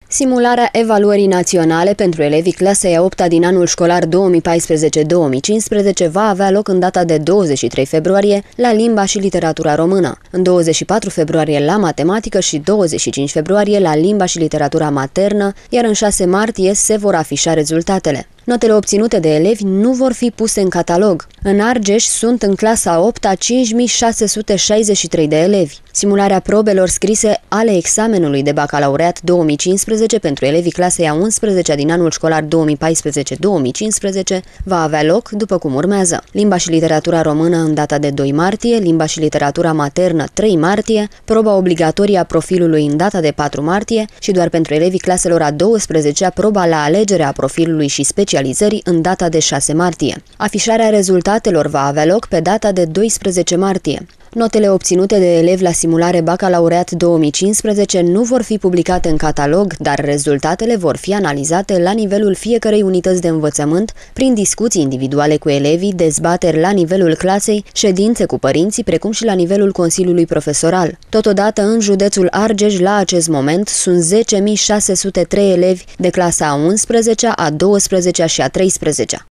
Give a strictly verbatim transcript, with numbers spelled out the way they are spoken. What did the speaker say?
Simularea evaluării naționale pentru elevii clasei a opta din anul școlar două mii paisprezece două mii cincisprezece va avea loc în data de douăzeci și trei februarie la limba și literatura română, în douăzeci și patru februarie la matematică și douăzeci și cinci februarie la limba și literatura maternă, iar în șase martie se vor afișa rezultatele. Notele obținute de elevi nu vor fi puse în catalog. În Argeș sunt în clasa a opta cinci mii șase sute șaizeci și trei de elevi. Simularea probelor scrise ale examenului de bacalaureat două mii cincisprezece pentru elevii clasei a unsprezecea din anul școlar două mii paisprezece două mii cincisprezece va avea loc după cum urmează: limba și literatura română în data de doi martie, limba și literatura maternă trei martie, proba obligatorie a profilului în data de patru martie și doar pentru elevii claselor a douăsprezecea proba la alegerea profilului și specializării în data de șase martie. Afișarea rezultatelor va avea loc pe data de doisprezece martie. Notele obținute de elevi la simulare bacalaureat două mii cincisprezece nu vor fi publicate în catalog, dar rezultatele vor fi analizate la nivelul fiecărei unități de învățământ, prin discuții individuale cu elevii, dezbateri la nivelul clasei, ședințe cu părinții, precum și la nivelul Consiliului Profesoral. Totodată, în județul Argeș, la acest moment, sunt zece mii șase sute trei elevi de clasa a unsprezecea, a douăsprezecea și a treisprezecea.